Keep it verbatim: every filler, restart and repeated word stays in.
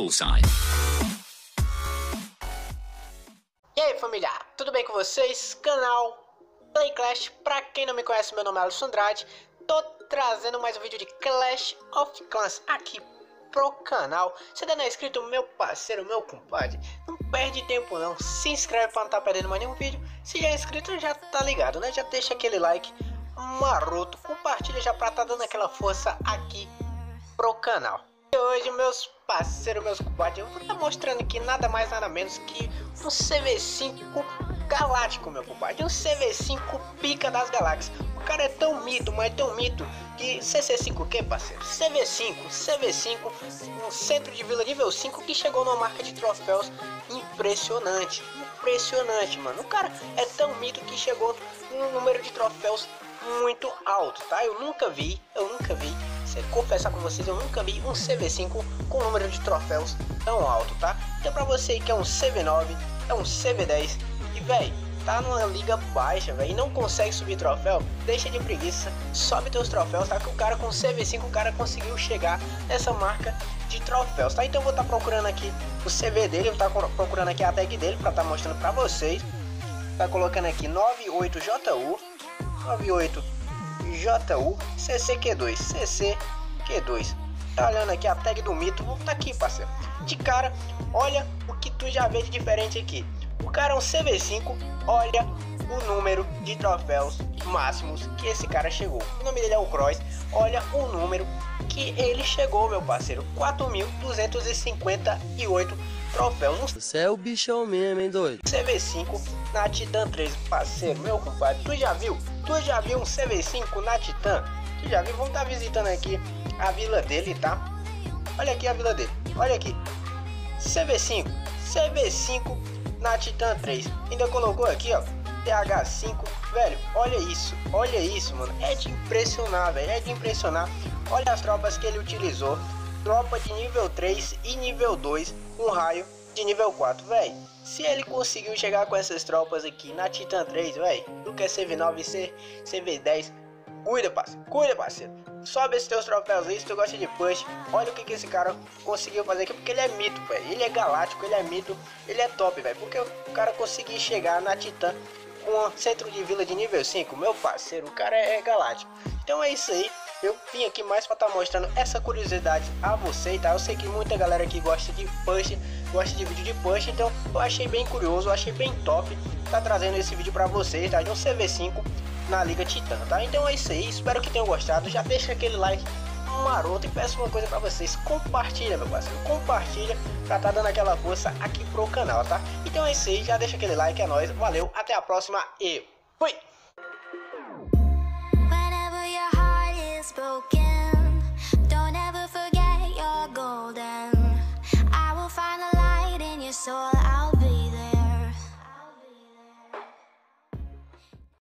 bullseye. E aí família, tudo bem com vocês? Canal Play Clash. Pra quem não me conhece, meu nome é Alisson Andrade. Tô trazendo mais um vídeo de Clash of Clans aqui pro canal. Se ainda não é inscrito, meu parceiro, meu compadre, não perde tempo não, se inscreve pra não estar perdendo mais nenhum vídeo. Se já é inscrito, já tá ligado, né? Já deixa aquele like maroto, compartilha já pra tá dando aquela força aqui pro canal. E hoje, meus parceiros, meus compadres, eu vou estar mostrando aqui nada mais nada menos que um C V cinco galáctico, meu compadre. Um C V cinco pica das galáxias. O cara é tão mito, mas é tão mito que C C cinco o que, parceiro? C V cinco, C V cinco, um centro de vila nível cinco que chegou numa marca de troféus impressionante. Impressionante, mano. O cara é tão mito que chegou num número de troféus muito alto, tá? Eu nunca vi, eu nunca vi, se confessar com vocês, eu nunca vi um C V cinco com número de troféus tão alto, tá? Então pra você que é um C V nove, é um C V dez e, véi, tá numa liga baixa, véi, e não consegue subir troféu, deixa de preguiça, sobe teus troféus, tá? Que o cara com C V cinco, o cara conseguiu chegar nessa marca de troféus, tá? Então eu vou estar tá procurando aqui o C V dele, eu vou estar tá procurando aqui a tag dele pra estar tá mostrando pra vocês. Tá colocando aqui nove oito J U, nove oito J U C C Q dois, C C Q dois. Tá olhando aqui a tag do mito, tá aqui, parceiro. De cara, olha o que tu já vê de diferente aqui. O cara é um C V cinco, olha o número de troféus máximos que esse cara chegou. O nome dele é o Cross, olha o número que ele chegou, meu parceiro. quatro mil duzentos e cinquenta e oito troféus. Você é o bichão mesmo, hein, doido? C V cinco na Titan três, parceiro, meu compadre. Tu já viu? Tu já viu um C V cinco na Titan? Tu já viu? Vamos estar tá visitando aqui a vila dele, tá? Olha aqui a vila dele. Olha aqui. C V cinco. C V cinco na Titan três. Ainda colocou aqui, ó, T H cinco. Velho, olha isso. Olha isso, mano. É de impressionar, velho. É de impressionar. Olha as tropas que ele utilizou. Tropa de nível três e nível dois. Um raio de nível quatro, velho. Se ele conseguiu chegar com essas tropas aqui na Titan três, velho, tu quer C V nove, C, CV dez, cuida, parceiro, cuida, parceiro. Sobe esses teus troféus aí, se tu gosta de push. Olha o que, que esse cara conseguiu fazer aqui, porque ele é mito, velho. Ele é galáctico, ele é mito, ele é top, velho. Porque o cara conseguiu chegar na Titan com um centro de vila de nível cinco, meu parceiro, o cara é, é galáctico. Então é isso aí. Eu vim aqui mais para estar tá mostrando essa curiosidade a você, tá? Eu sei que muita galera aqui gosta de push, gosta de vídeo de push, então eu achei bem curioso, eu achei bem top tá trazendo esse vídeo para vocês, tá? De um C V cinco na Liga Titan, tá? Então é isso aí, espero que tenham gostado. Já deixa aquele like maroto e peço uma coisa para vocês, compartilha, meu parceiro, compartilha para tá dando aquela força aqui pro canal, tá? Então é isso aí, já deixa aquele like, é nóis, valeu, até a próxima e fui! Broken, don't ever forget you're golden. I will find the light in your soul.